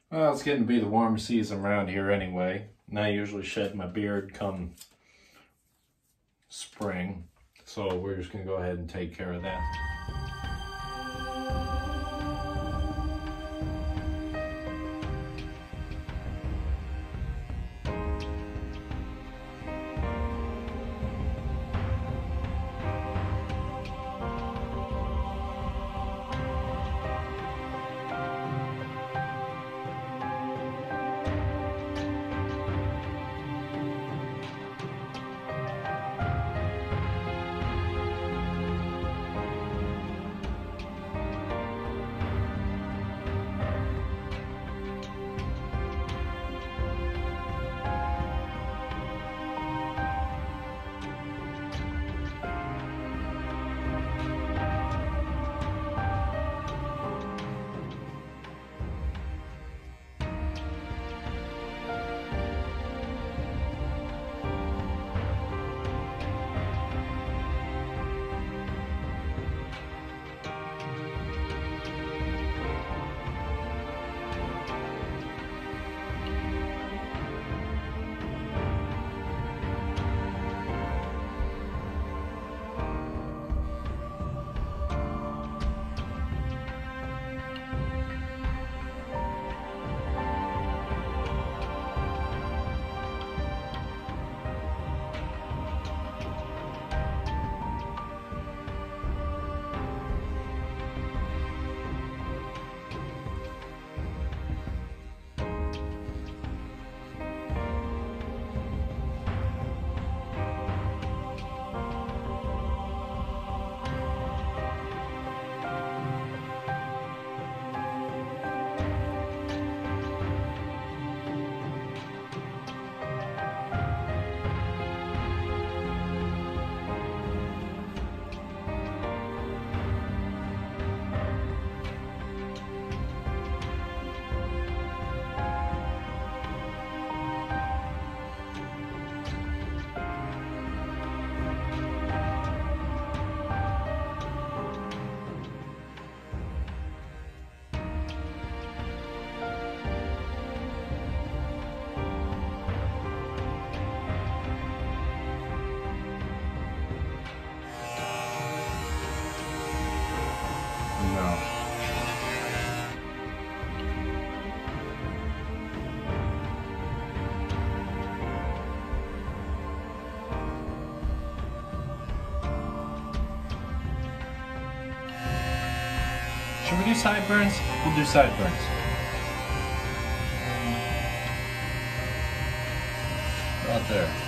Well, it's getting to be the warm season around here anyway, and I usually shed my beard come spring, so we're just going to go ahead and take care of that. No. Should we do sideburns? We'll do sideburns. Out there.